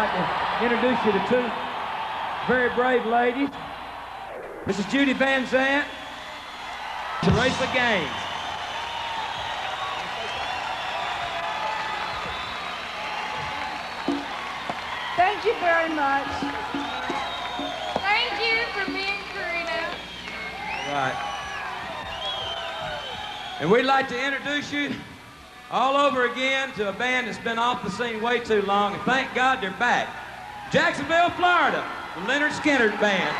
like to introduce you to two very brave ladies. This is Judy Van Zandt, Teresa Gaines. Thank you very much. Thank you for being Karina. All right. And we'd like to introduce you all over again to a band that's been off the scene way too long, and thank God they're back. Jacksonville, Florida, the Lynyrd Skynyrd Band.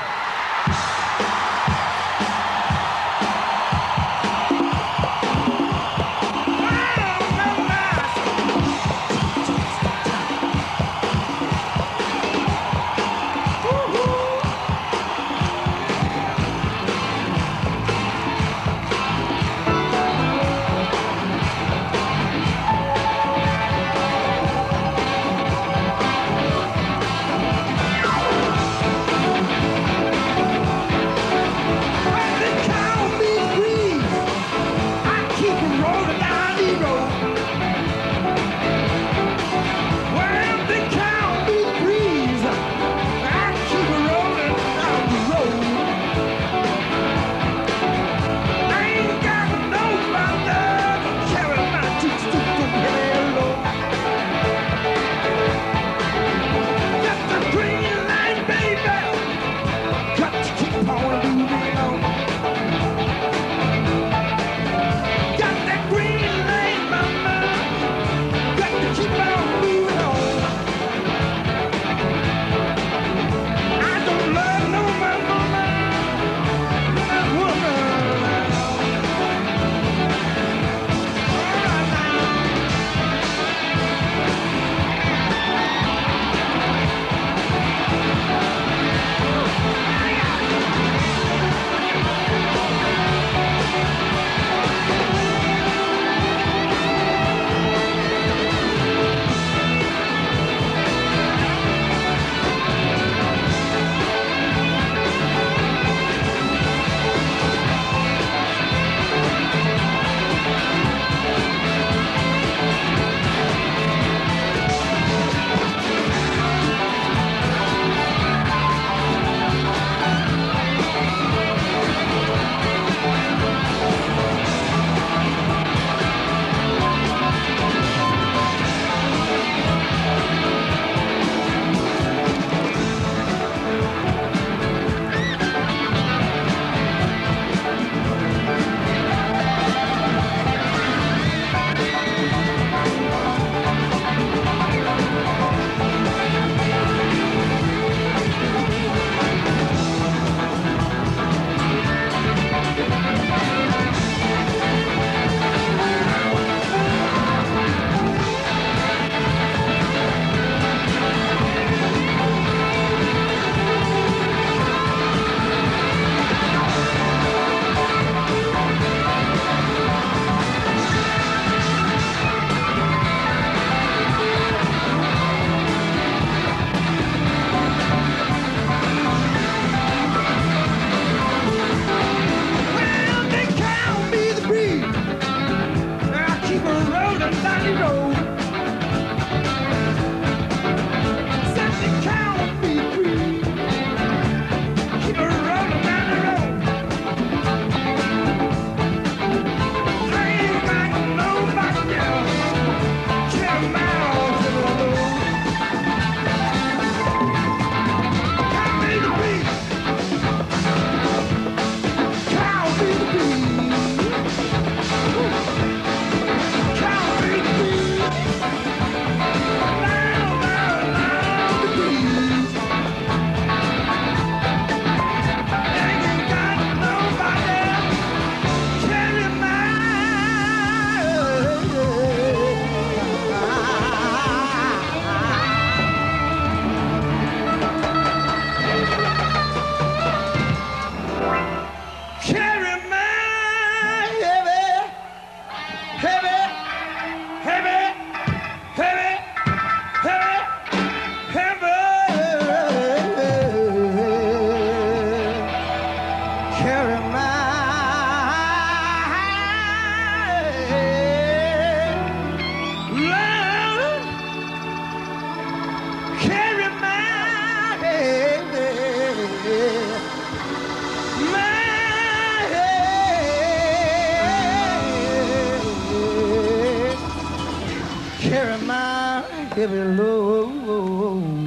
carry my heavy load.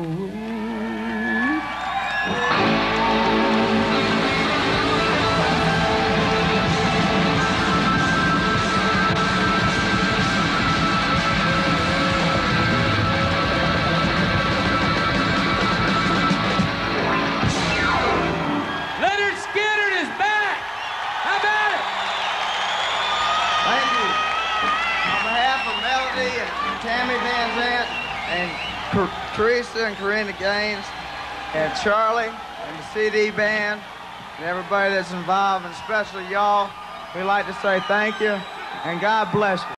Lynyrd Skynyrd is back. How about it? Thank you. On behalf of Melody and Tammy Van Zant and Teresa and Corinna Gaines and Charlie and the CD band and everybody that's involved, and especially y'all, we'd like to say thank you and God bless you.